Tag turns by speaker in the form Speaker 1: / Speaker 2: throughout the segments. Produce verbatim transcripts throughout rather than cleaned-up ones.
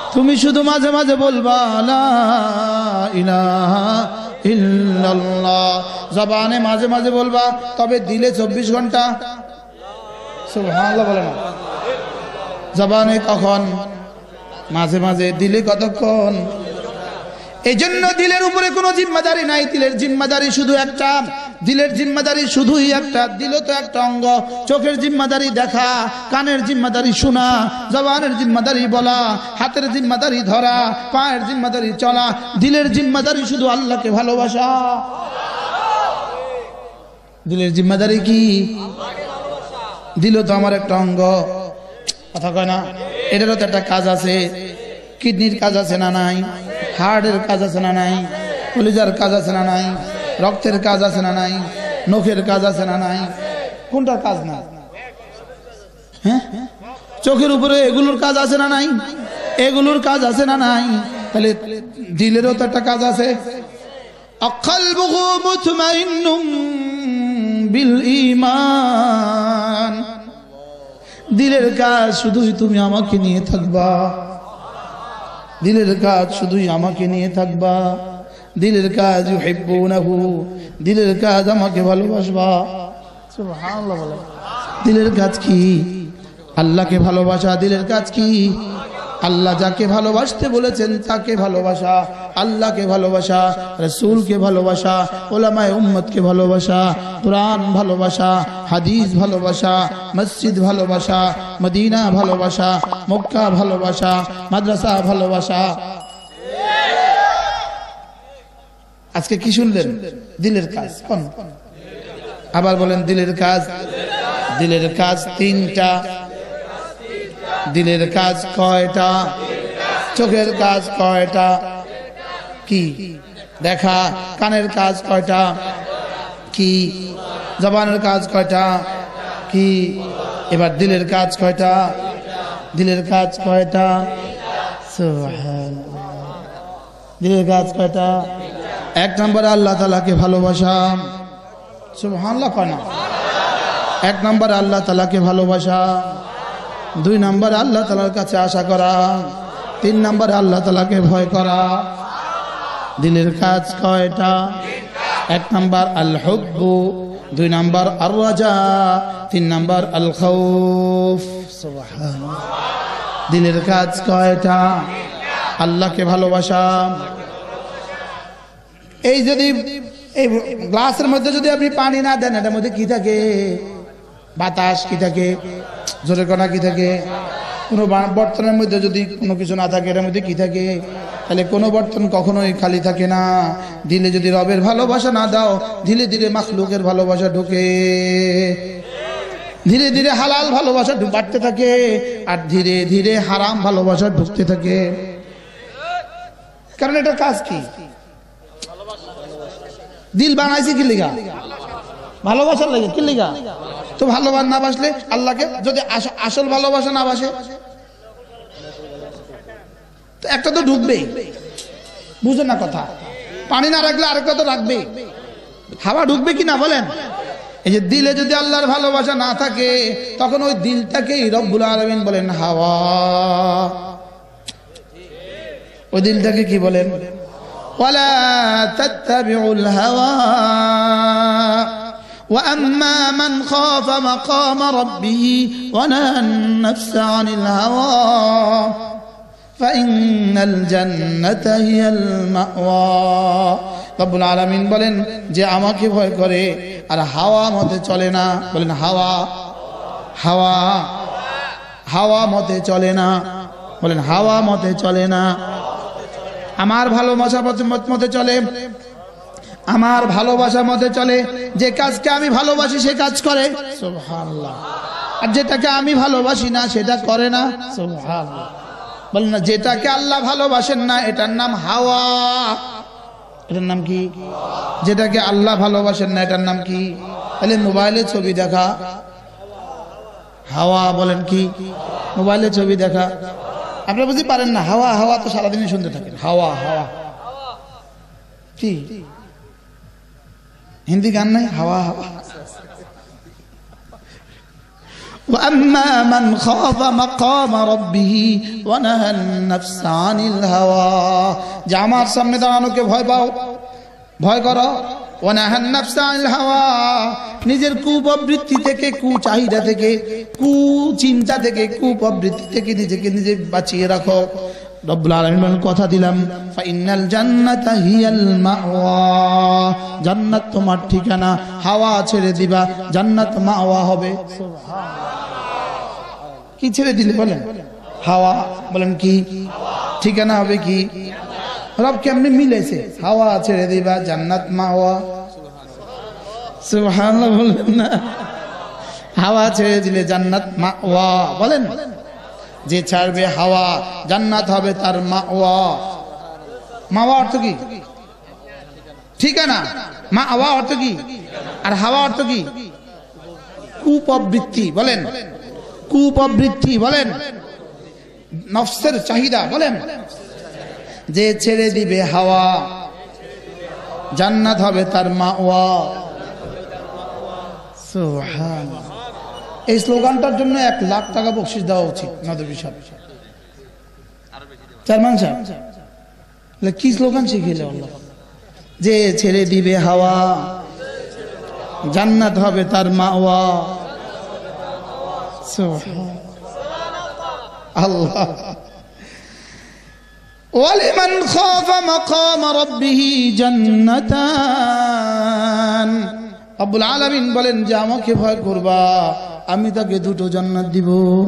Speaker 1: তুমি শুধু মাঝে মাঝে বলবা লা ইলাহা ইল্লাল্লাহ, জবানে মাঝে মাঝে বলবা, তবে দিলে চব্বিশ ঘন্টা সুবহানাল্লাহ বলে না। জবানে কখন? মাঝে মাঝে। দিলে কতক্ষণ? এই জন্য দিলের উপরে কোনো জিম্মাদারি নাই। দিলের জিম্মাদারি শুধু একটা, দিলের জিম্মাদারি শুধুই একটা। দিল তো একটা অঙ্গ। চোখের জিম্মাদারি দেখা, কানের জিম্মাদারি শোনা, জবানের জিম্মাদারি বলা, হাতের জিম্মাদারি ধরা, পায়ের জিম্মাদারি চলা। দিলের জিম্মাদারি শুধু আল্লাহকে ভালোবাসা। দিলের জিম্মাদারি কি? দিল তো আমার একটা অঙ্গ, কথা কয় না? এটারও তো একটা কাজ আছে। কিডনির কাজ আছে না নাই? হার্টের কাজ আছে না নাই? কলিজার কাজ আছে না নাই? রক্তের কাজ আছে না নাই? নখের কাজ আছে না নাই? কোনটার কাজ না? হ্যাঁ, চোখের উপরে এগুলোর কাজ আছে না নাই? এগুলোর কাজ আছে না নাই? তাহলে দিলেরও তো একটা কাজ আছে। আকালবুহু মুতমাইন্নুম বিল ঈমান। দিলের কাজ শুধুই তুমি আমাকে নিয়ে থাকবা। দিলের কাজ শুধুই আমাকে নিয়ে থাকবা। দিলের কাজ ইউহিব্বুনাহু, দিলের কাজ আমাকে ভালোবাসবা। সুবহানাল্লাহ বলে। দিলের কাজ কি? আল্লাহকে ভালোবাসা। দিলের কাজ কি? আল্লাহ যাকে ভালোবাসতে বলেছেন তাকে ভালোবাসা, আল্লাহকে ভালোবাসা, রাসূলকে ভালোবাসা, উলামায়ে উম্মতকে ভালোবাসা, কুরআন ভালোবাসা, হাদিস ভালোবাসা, মসজিদ ভালোবাসা, মদিনা ভালোবাসা, মক্কা ভালোবাসা, মাদ্রাসা ভালোবাসা। আজকে কি শুনলেন? দিলের কাজ। কোন? আবার বলেন দিলের কাজ। দিলের কাজ তিনটা। দিলের কাজ কয়টা? চোখের কাজ কয়টা? কি? দেখা। কানের কাজ কয়টা? কি? জবানের কাজ কয়টা? কি? এবার দিলের কাজ কয়টা? দিলের কাজ কয়টা? সুবহানাল্লাহ। দিলের কাজ কয়টা? এক নম্বরে আল্লাহ তাআলাকে ভালোবাসা। সুবহানাল্লাহ কয় না? এক নম্বরে আল্লাহ তাআলাকে ভালোবাসা। দুই নম্বরে আল্লাহ তাআলার কাছে আশা করা। তিন নম্বরে আল্লাহ তাআলাকে ভয় করা। দিলের কাজ কয়টা? এক নম্বর আল হুব্বু, দুই নম্বর আর রাজা, তিন নম্বর আল খাউফ। সুবহানাল্লাহ। দিলের কাজ কয়টা? আল্লাহকে ভালোবাসা। এই যদি এই গ্লাসের মধ্যে যদি আপনি পানি না দেন, এটার মধ্যে কি থাকে? বাতাস কি থাকে? জোরে কণা কি থাকে? কোনো বর্তনের মধ্যে যদি কোনো কিছু না থাকে, এর মধ্যে কি থাকে? তাহলে কোনো বর্তন কখনোই খালি থাকে না। দিলে যদি রবের ভালোবাসা না দাও, ধীরে ধীরে মাখলুকের ভালোবাসা ঢোকে, ধীরে ধীরে হালাল ভালোবাসা বাড়তে থাকে, আর ধীরে ধীরে হারাম ভালোবাসা ঢুকতে থাকে। কারণ এটার কাজ কি? দিল বানাইছে কি লিগা? ভালোবাসার লাগে। কি লিগা? তো ভালোবাসা না বাসলে আল্লাহকে যদি আসল ভালোবাসা না বাসে, তো একটা তো ঢুকবেই। বুঝো না কথা? পানি না রাখলে আরেকটা তো রাখবে। হাওয়া ঢুকবে কি না বলেন? এই যে দিলে যদি আল্লাহর ভালোবাসা না থাকে, তখন ওই দিলটাকেই রব্বুল আলামিন বলেন হাওয়া। ওই দিলটাকে কি বলেন? ওয়ালা তাত্তাবিউল হাওয়া وأما من خاف مقام ربه ونهى النفس عن الهوى فإن الجنة هي المأوى। রব্বুল আলামিন বলেন যে আমাকে ভয় করে আর হাওয়া মতে চলে না, বলেন হাওয়া, হাওয়া, হাওয়া মতে চলে না, বলেন হাওয়া মতে চলে না, আমার ভালোবাসা মতে চলে, আমার ভালোবাসা মতে চলে। যে কাজকে আমি ভালোবাসি সে কাজ করে, সুবহানাল্লাহ। আর যেটাকে আমি ভালোবাসি না সেটা করে না, সুবহানাল্লাহ। বলেন না, যেটাকে আল্লাহ ভালোবাসেন না এটার নাম হাওয়া। এটার নাম কি? যেটাকে আল্লাহ ভালোবাসেন না এটার নাম কি? তাহলে মোবাইলে ছবি দেখা হাওয়া। বলেন কি? মোবাইলে ছবি দেখা। আপনারা বুঝতে পারেন না? হাওয়া হাওয়া তো সারাদিনই শুনতে থাকেন, হাওয়া হাওয়া। কি হিন্দি গান নাই? হাওয়া হাওয়া। وأما من خاف مقام ربه ونهى النفس عن الهوى যে আমার সামনে দাঁড়ানোকে ভয় পাও ভয় করো ونهى النفس عن الهوى নিজের কুপ্রবৃত্তি থেকে কুচাহিদা থেকে কুচিন্তা থেকে কুপ্রবৃত্তি থেকে নিজেকে নিজে বাঁচিয়ে রাখো রব্বুল আলামিন কথা দিলাম ফাইনাল জান্নাতা হিয়াল মাওয়া জান্নাত তোমার ঠিকানা হাওয়া ছেড়ে দিবা জান্নাত মাওয়া হবে সুবহানাল্লাহ কি ছেড়ে দিলে বলেন হাওয়া বলেন কি ঠিকানা হবে কি রব কেমনে মিলেছে হাওয়া ছেড়ে দিবা জান্নাত মাওয়া সুবহানাল্লাহ বলেন না হাওয়া ছেড়ে দিলে জান্নাত মাওয়া বলেন যে ছাড়বে হাওয়া জান্নাত হবে তার মাওয়া মাওয়া অর্থ কি ঠিকানা মাওয়া অর্থ কি আর হাওয়া অর্থ কি কুপ্রবৃত্তি বলেন কুপ্রবৃত্তি বলেন নফসের চাহিদা বলেন যে ছেড়ে দিবে হাওয়া জান্নাত হবে তার মাওয়া সুবহানাল্লাহ এই স্লোগানটার জন্য এক লাখ টাকা বকশিশ দেওয়া উচিত নদী সাহেব চেয়ারম্যান সাহেব কি স্লোগান শিখিলে আল্লাহ যে ছেড়ে দিবে হাওয়া জান্নাত হবে তার মাওয়া সুবহানাল্লাহ আল্লাহ ওয়ালিমান খাফা মাকাম রাব্বিহি জান্নাতান রব্বুল আলামিন বলেন যে আমাকে ভয় করবা আমি তাকে দুটো জান্নাত দিব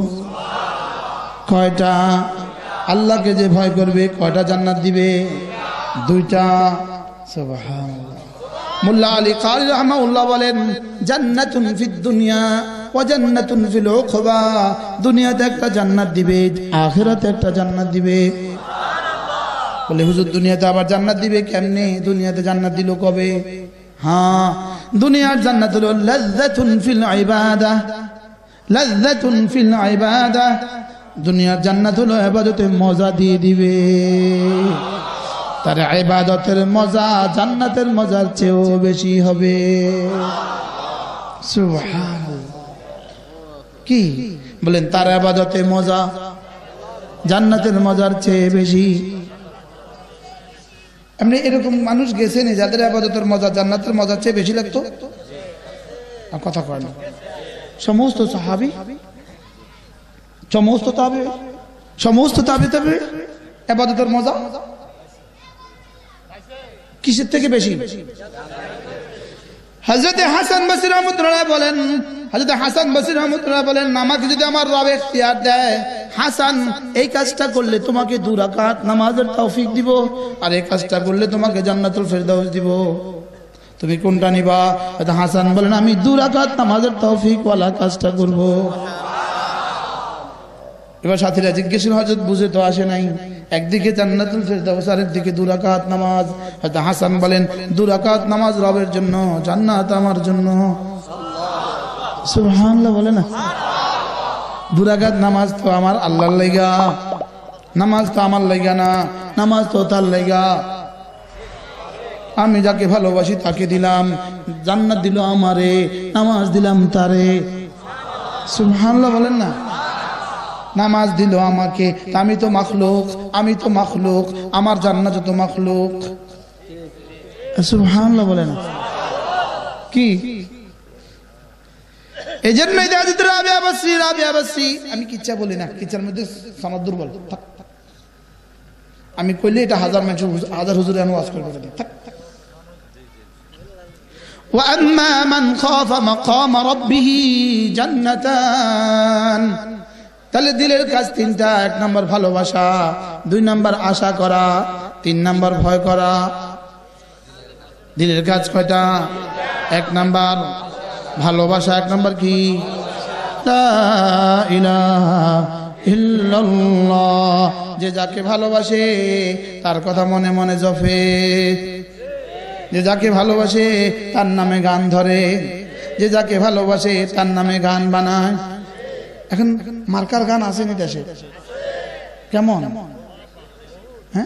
Speaker 1: কয়টা আল্লাহকে যে ভয় করবে কয়টা জান্নাত দিবে দুইটা সুবহানাল্লাহ মোল্লা আলী কারি রাহমাহুল্লাহ বলেন জান্নাতুন ফিদ দুনিয়া ওয়া জান্নাতুন ফিল উকবা দুনিয়াতে একটা জান্নাত দিবে আখিরাতে একটা জান্নাত দিবে সুবহানাল্লাহ বলে হুজুর দুনিয়াতে আবার জান্নাত দিবে কেমনে দুনিয়াতে জান্নাত দিল কবে হ্যাঁ দুনিয়ার জান্নাত হলো লাযযাতুন ফিল ইবাদাহ লাযযাতুন ফিল ইবাদাহ দুনিয়ার জান্নাত হলো ইবাদতে মজা দিয়ে দিবে তার ইবাদতের মজা জান্নাতের মজার চেয়েও বেশি হবে সুবহানাল্লাহ কি বলেন তার ইবাদতে মজা জান্নাতের মজার চেয়ে বেশি আপনি এরকম মানুষ গেছেন যাদের ইবাদতের মজা জান্নাতের মজার চেয়ে বেশি লাগতো আর কথা কয় না সমস্ত সাহাবী সমস্ত তাবে সমস্ত তাবে তাবে ইবাদতের মজা কিসের থেকে বেশি হযরত হাসান বসরি রাহমাতুল্লাহ বলেন হযরত হাসান বসরি রাহমাতুল্লাহ বলেন নামাজ যদি আমার রব ইখতিয়ার দেয় হাসান এই কাজটা করলে তোমাকে দুই রাকাত নামাজের তৌফিক দিব আর এই কাজটা করলে তোমাকে জান্নাতুল ফেরদাউস দিব তুমি কোনটা নিবা হযরত হাসান বলেন আমি দুই রাকাত নামাজের তৌফিক ওয়ালা কাজটা করব এবার সাথীরা জিজ্ঞেস হযরত বুঝে তো আসে নাই একদিকে জান্নাতুল ফেরদাউস আর একদিকে দুই রাকাত নামাজ হযরত হাসান বলেন দুই রাকাত নামাজ রবের জন্য জান্নাত আমার জন্য সুবহানাল্লাহ বলে না দুই রাকাত নামাজ তো আমার আল্লাহর লাগা নামাজ তো আমার লাগা না নামাজ তো তার লাগা আমি যাকে ভালোবাসি তাকে দিলাম জান্নাত দিল আমারে নামাজ দিলাম তারে সুবহানাল্লাহ বলেন না নামাজ দিল আমাকে আমি তো মাখলুক আমি তো মাখলুক আমার জান্নাত তো মাখলুক সুবহানাল্লাহ বলেন কি এজন্যই দাদিত রাবিয়া বসরি রাবিয়া বসরি আমি কিচ্ছা বলি না কিচ্ছার মধ্যে সনদ দুর্বল আমি কইলে এটা হাজার মানুষ হাজার হুজুরে ওয়াজ করবে থাক وأما من خاف مقام ربه جنتان তাহলে দিলের কাজ তিনটা এক নাম্বার ভালোবাসা দুই নাম্বার আশা করা তিন নাম্বার ভয় করা দিলের কাজ কয়টা এক নাম্বার ভালোবাসা এক নাম্বার কি লা ইলাহা ইল্লাল্লাহ যে যাকে ভালোবাসে তার কথা মনে মনে জপে যে যাকে ভালোবাসে তার নামে গান ধরে যে যাকে ভালোবাসে তার নামে গান বানায় এখন মার্কার গান আসেনি দেশে কেমন হ্যাঁ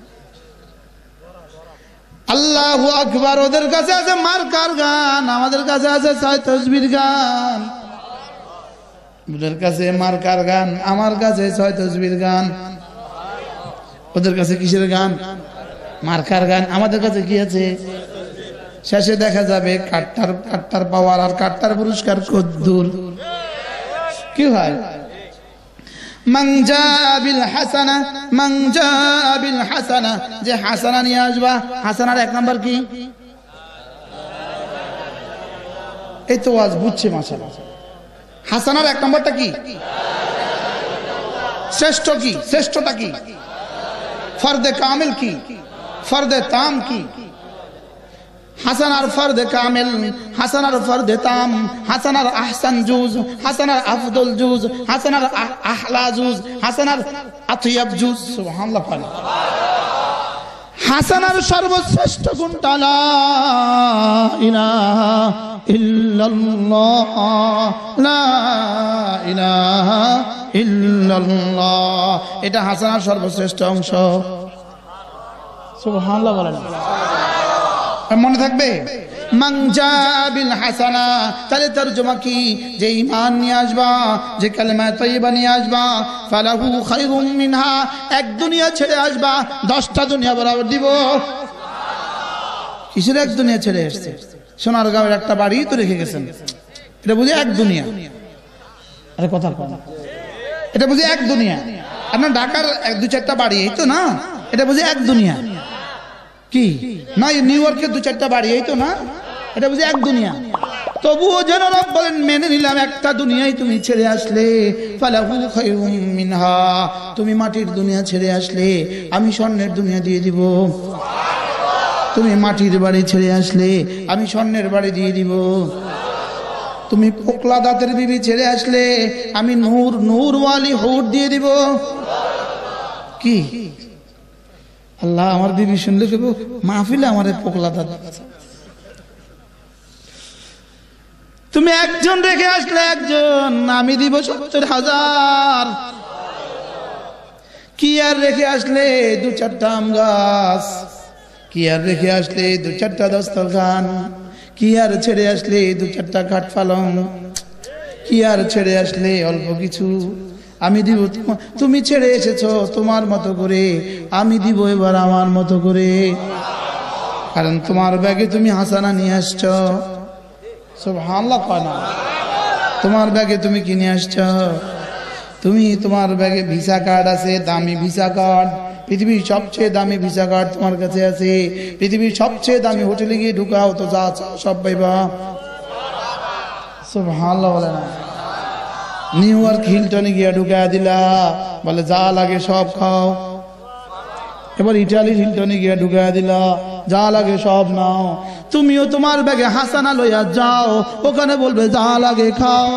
Speaker 1: আল্লাহু আকবার ওদের কাছে আছে মার্কার গান আমাদের কাছে আছে সাই তাসবির গান ওদের কাছে মার্কার গান, আমার কাছে ছয় তসবির গান। ওদের কাছে কিসের গান? মার্কার গান। আমাদের কাছে কি আছে? শেষে দেখা যাবে কাট্টার কাট্টার পাওয়ার আর কাট্টার পুরস্কার কদ্দুর। কি হয়? মাংজা বিল হাসানা, মাংজা বিল হাসানা, যে হাসানা নিয়ে আসবা। হাসানার এক নাম্বার কি? এই তো আজ বুঝছে মাশাআল্লাহ। হাসানার এক নম্বরটা কি? শ্রেষ্ঠ কি? শ্রেষ্ঠটা কি? ফরদে কামিল কি? ফরদে তাম কি? হাসানার ফরদে কামিল, হাসানার ফরদে তাম, হাসানার আহসান জুজ, হাসানার আফদল জুজ, হাসানার আহলা জুজ, হাসানার আতিয়াব জুজ। সুবহানাল্লাহ। হাসানার সর্বশ্রেষ্ঠ গুণটা লা ইলাহা ইল্লাল্লাহ, লা ইলাহা ইল্লাল্লাহ। এটা হাসানার সর্বশ্রেষ্ঠ অংশ। সুবহানাল্লাহ বলেন। মনে থাকবে? মাংজা বিল হাসানা, তাহলে তরজমা কি? যে ঈমান নিয়ে আসবা, যে কালেমা তাইয়্যিবা নিয়ে আসবা, ফালাহু খায়রুম মিনহা, এক দুনিয়া ছেড়ে আসবা, দশটা দুনিয়া বরাবর দিব। কিসের এক দুনিয়া ছেড়ে আসছে? সোনারগাঁওয়ের একটা বাড়ি তো রেখে গেছেন, এটা বুঝে এক দুনিয়া। আরে কথা কম, এটা বুঝে এক দুনিয়া। আপনার ঢাকার এক দু চারটা বাড়ি, এই তো না, এটা বুঝে এক দুনিয়া। কি না নিউ ইয়র্কের দু চারটা বাড়ি, এই তো না, এটা বুঝে এক দুনিয়া। তবুও যেন রব বলেন মেনে নিলাম একটা দুনিয়ায় তুমি ছেড়ে আসলে, ফালাহু খায়রুম মিনহা, তুমি মাটির দুনিয়া ছেড়ে আসলে আমি স্বর্ণের দুনিয়া দিয়ে দিব। তুমি মাটির বাড়ি ছেড়ে আসলে আমি স্বর্ণের বাড়ি দিয়ে দিব। তুমি পোকলা দাঁতের বিবি ছেড়ে আসলে আমি নূর নূরওয়ালি হুর দিয়ে দিব। কি আল্লাহ, আমার বিবি শুনলে কেব মাহফিলে আমার পোকলা দাঁত। তুমি একজন রেখে আসলে একজন আমি দিব সত্তর হাজার। কি আর রেখে আসলে দু চারটা আম গাছ, কি আর রেখে আসলে দু চারটা দস্তরখান, কি আর ছেড়ে আসলে দু চারটা খাট পালং, কি আর ছেড়ে আসলে অল্প কিছু আমি দিব। তুমি ছেড়ে এসেছো তোমার মতো করে, আমি দিব এবার আমার মতো করে। কারণ তোমার ব্যাগে তুমি হাসানা নিয়ে আসছো। সুবহানাল্লাহ কয় না? তোমার ব্যাগে তুমি কিনে আসছো। তুমি তোমার ব্যাগে ভিসা কার্ড আছে, দামি ভিসা কার্ড, পৃথিবীর সবচেয়ে দামি ভিসা কার্ড তোমার কাছে আছে। পৃথিবীর সবচেয়ে দামি হোটেলে গিয়ে ঢুকাও তো যা সব পাইবা। সুবহানাল্লাহ বলে না? নিউ ইয়র্ক হিলটনে গিয়ে ঢুকা দিলা, বলে যা লাগে সব খাও। এবার ইটালির হিলটনে গিয়ে ঢুকা দিলা, যা লাগে সব নাও। তুমিও তোমার ব্যাগে হাসানা লইয়া যাও, ওখানে বলবে যা লাগে খাও।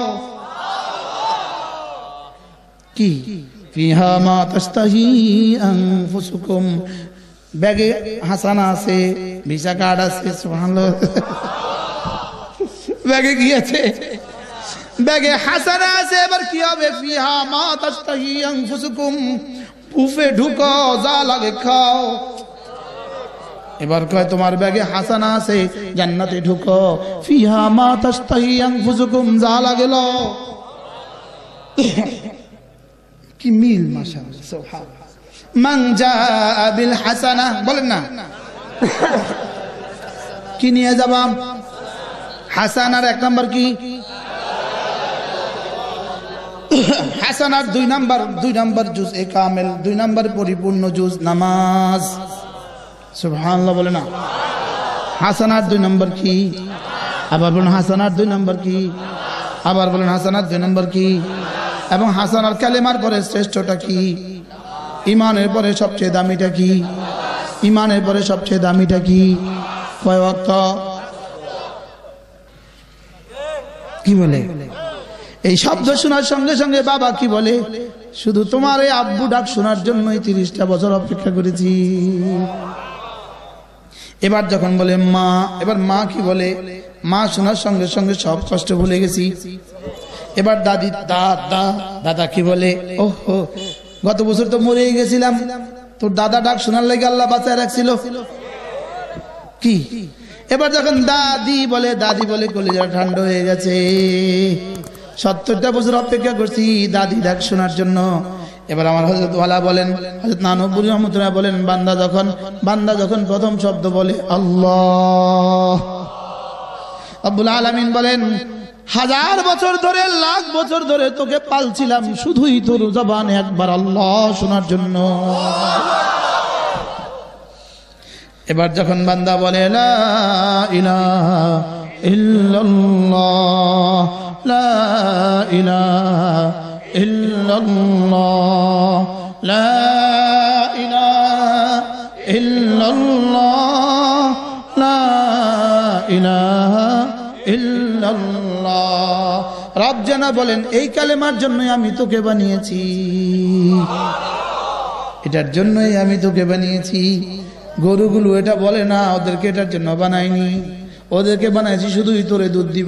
Speaker 1: কি ফিহা মা তাস্তাহি আনফুসুকুম, ব্যাগে হাসানা আছে, ভিসা কার্ড আছে। সুবহানাল্লাহ। ব্যাগে কি আছে? ব্যাগে হাসানা আছে। এবার কি হবে? ফিহা মা তাস্তাহি আনফুসুকুম, বুফে ঢুকো, যা লাগে খাও। এবার কয় তোমার ব্যাগে হাসানা আছে, জান্নাতে ঢুকো, ফিহা মা তাস্তাহি আনফুসুকুম, যা লাগে লও। কি মিল মাশাআল্লাহ, সুবহানাল্লাহ। মান জাআ বিল হাসানা, বলেন না কি নিয়ে যাবা? হাসানার এক নাম্বার কি? হাসানার দুই নাম্বার, দুই নাম্বার জুজ এ কামেল, দুই নাম্বার পরিপূর্ণ জুজ নামাজ। সুবহানাল্লাহ বলে না? হাসানার দুই নাম্বার কি? আবার বলেন হাসানার দুই নাম্বার কি? আবার বলেন হাসানার দুই নাম্বার কি? এবং হাসানার কালেমার পরে শ্রেষ্ঠটা কি? ইমানের পরে সবচেয়ে দামিটা কি? ইমানের পরে সবচেয়ে দামিটা কি? কয় ওয়াক্ত? কি বলে? এই শব্দ শোনার সঙ্গে সঙ্গে বাবা কি বলে? শুধু তোমার এই আব্বু ডাক শোনার জন্যই তিরিশটা বছর অপেক্ষা করেছি। এবার যখন বলে মা, এবার মা কি বলে? মা শোনার সঙ্গে সঙ্গে সব কষ্ট ভুলে গেছি। এবার দাদি, দাদা, দাদা কি বলে? ওহো, গত বছর তো মরে গেছিলাম, তোর দাদা ডাক শোনার লাগে আল্লাহ বাঁচায় রাখছিল। কি এবার যখন দাদি বলে, দাদি বলে কলিজা ঠান্ডা হয়ে গেছে। সত্তরটা বছর অপেক্ষা করছি দাদি ডাক শোনার জন্য। এবার আমার হযরত ওয়ালা বলেন, হযরত নানবুরি রহমাতুল্লাহ বলেন, বান্দা যখন বান্দা যখন প্রথম শব্দ বলে আল্লাহ, রব্বুল আলামিন বলেন হাজার বছর ধরে লাখ বছর ধরে তোকে পালছিলাম শুধুই তোর জবানে একবার আল্লাহ শোনার জন্য। এবার যখন বান্দা বলে লা ইলাহা ইল্লাল্লাহ, লা ইলাহা ইল্লাল্লাহ, লা ইলাহা ইল্লাল্লাহ, লা ইলাহা ইল্লাল্লাহ, রব জানা বলেন এই কালেমার জন্যই আমি তোকে বানিয়েছি, এটার জন্যই আমি তোকে বানিয়েছি। গরুগুলো এটা বলে না, ওদেরকে এটার জন্য বানাইনি, ওদেরকে বানাইছি শুধুই তোরে দুধ দিব।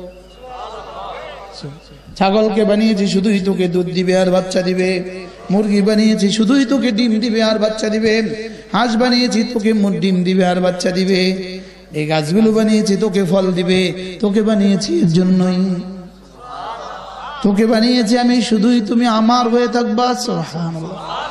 Speaker 1: ছাগলকে বানিয়েছি শুধুই তোকে দুধ দিবে আর বাচ্চা দিবে। মুরগি বানিয়েছি শুধুই তোকে ডিম দিবে আর বাচ্চা দিবে। হাঁস বানিয়েছি তোকে ডিম দিবে আর বাচ্চা দিবে। এই গাছগুলো বানিয়েছি তোকে ফল দিবে। তোকে বানিয়েছি এর জন্যই, তোকে বানিয়েছি আমি শুধুই তুমি আমার হয়ে থাকবা। সুবহানাল্লাহ।